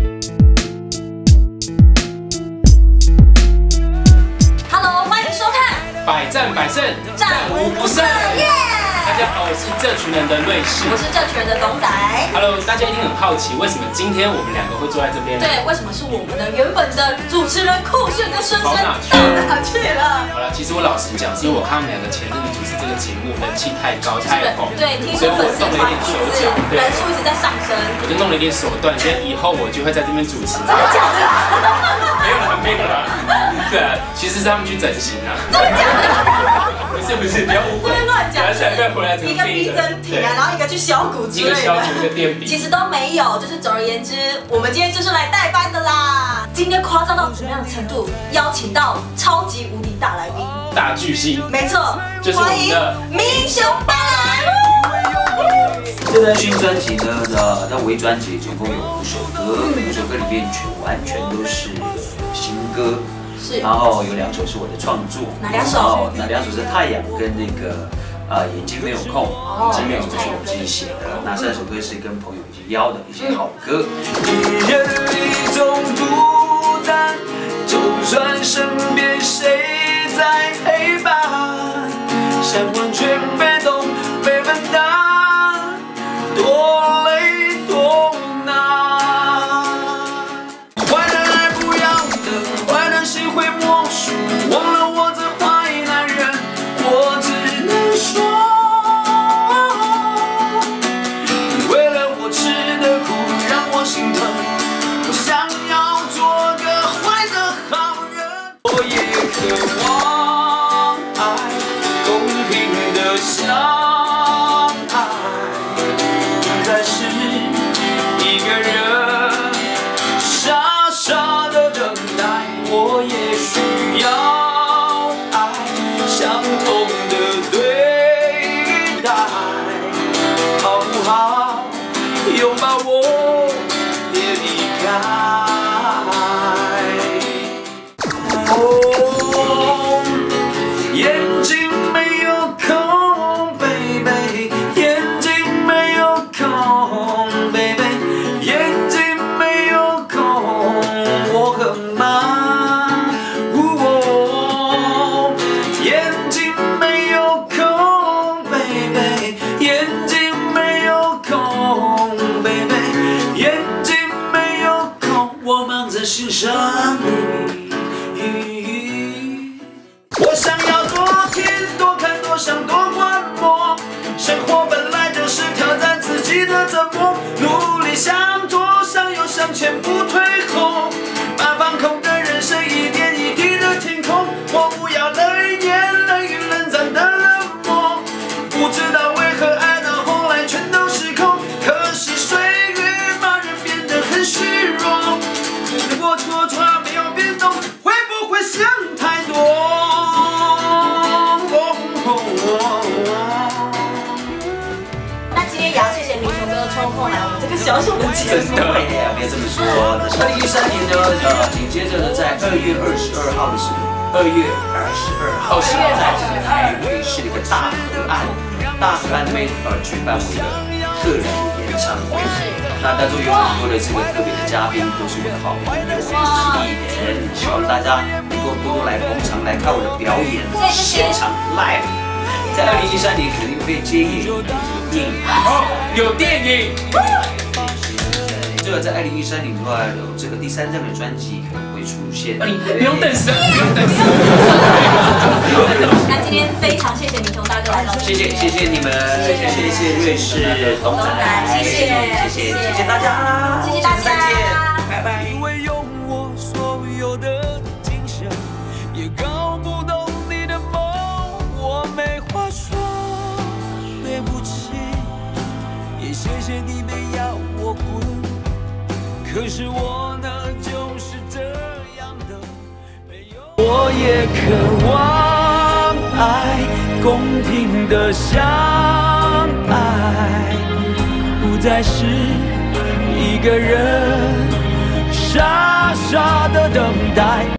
Hello， 欢迎收看百战百胜， 战无不胜，耶！ 大家好，我是这群人的瑞士， 我是这群人的董仔。 Hello， 大家一定很好奇，为什么今天我们两个会坐在这边？ 对，为什么是我们的原本的主持人酷炫的孙生到哪去了？ 好了，其实我老实讲，是因为我看他们两个前阵子主持这个节目，人气太高太红， 对，听说粉丝团人数一直在上升， 我就弄了一点手段，所以以后我就会在这边主持。 真的假的？ 没有啦。对啊，其实是他们去整形啊。 真的假的？ 不是，不要误会。 乱讲。 一个逼真体啊，然后一个去削骨之类的。 一个削骨，一个垫笔。 其实都没有，就是总而言之，我们今天就是来代班的啦。今天夸张到什么样的程度？邀请到超级无敌大来宾， 大巨星。 没错， 就是我们的民雄班。 这张新专辑呢，它微专辑总共有5首歌，5首歌里面完全都是新歌。 是， 然后有2首是我的创作， 哪2首？ 那2首是太阳跟那个眼睛没有空，眼睛没有空是我自己写的。那3首歌是跟朋友一起邀的一些好歌。一人一种孤单，就算身边谁在陪伴，想完全被动被分担，多累多难。坏的爱不要等，坏的心会默数，忘了我这坏男人，我只能说，你为了我吃的苦让我心疼，我想要做个坏的好人，我也渴望爱，公平的相爱，不再是一个人傻傻的等待，我也需要爱，相同的对待，好不好？拥抱我，别离开。哦，眼睛没有空 ，baby， 眼睛没有空 ，baby， 眼睛没有空，我很忙。哦，眼睛没有空 ，baby， 眼睛没有空 ，baby， 眼睛没有空，我忙着欣赏你。我想要多听多看多想多观摩，生活本来就是挑战自己的折磨，努力向左向右向前不退后，把放空的人生一点一滴的填空，我不要冷眼冷语冷战的冷漠，不知道为何爱到后来全都失控，可惜岁月把人变得很虚弱，如果错没有变动，会不会想太多？ 那今天也要谢谢民雄哥抽空来我们这个小小的节目。 别这么说。2013年呢，紧接着呢，在2月22号的时候，2月22号是在这个台北市的一个大河岸那边举办我的个人演唱会。那当中有很多的这个特别的嘉宾，都是我的好朋友，我是艺人，希望大家能够多多来捧场，来看我的表演，现场 live。在2013年肯定会接演这个电影， 有电影。 这个在2013年的话，有这个第3张的专辑可能会出现。 你不用等死，不用等死。 那今天非常谢谢民雄大哥来到， 谢谢你们，谢谢瑞士董仔，谢谢大家， 谢谢大家， 再见，拜拜。 因为用我所有的精神，也搞不懂你的梦，我没话说，对不起，也谢谢你没要我滚，可是我呢就是这样的，没有。我也渴望爱，公平的相爱，不再是一个人傻傻的等待。